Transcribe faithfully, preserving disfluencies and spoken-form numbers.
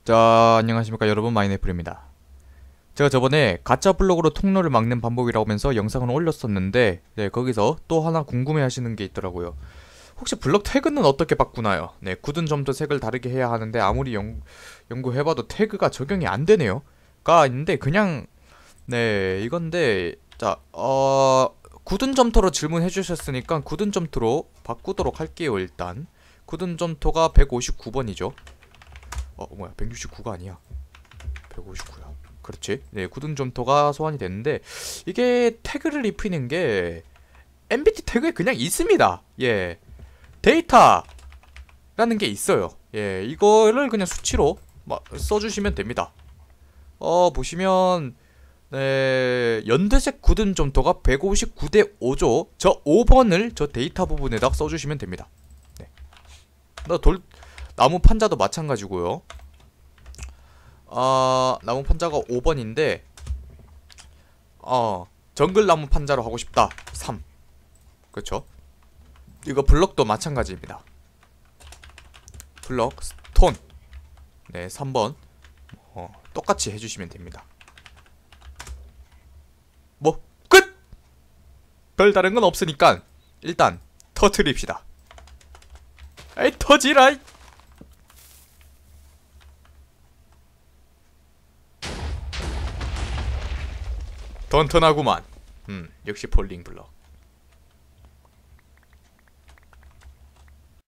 자, 안녕하십니까 여러분, 마이네플입니다. 제가 저번에 가짜 블록으로 통로를 막는 방법이라고 하면서 영상을 올렸었는데, 네, 거기서 또 하나 궁금해 하시는 게 있더라고요. 혹시 블록 태그는 어떻게 바꾸나요? 네, 굳은 점도 색을 다르게 해야 하는데 아무리 연, 연구해봐도 태그가 적용이 안 되네요. 가 있는데 그냥, 네, 이건데, 자, 어, 굳은 점토로 질문해 주셨으니까 굳은 점토로 바꾸도록 할게요. 일단 굳은 점토가 백오십구 번이죠. 어 뭐야, 백육십구가 아니야, 백오십구야. 그렇지. 네, 굳은 점토가 소환이 됐는데, 이게 태그를 입히는 게 엠비티 태그에 그냥 있습니다. 예, 데이터라는 게 있어요. 예, 이거를 그냥 수치로 막 써주시면 됩니다. 어 보시면, 네, 연두색 굳은 점토가 백오십구 대 오죠 저 오 번을 저 데이터 부분에다 써주시면 됩니다. 네. 나 돌 나무 판자도 마찬가지고요. 아, 나무 판자가 오 번인데, 어, 정글 나무 판자로 하고 싶다. 삼. 그쵸? 이거 블럭도 마찬가지입니다. 블럭, 스톤. 네, 삼 번. 어, 똑같이 해주시면 됩니다. 뭐, 끝! 별다른 건 없으니까, 일단, 터트립시다. 에이, 터지라! 던턴하구만. 음, 역시 폴링 블럭.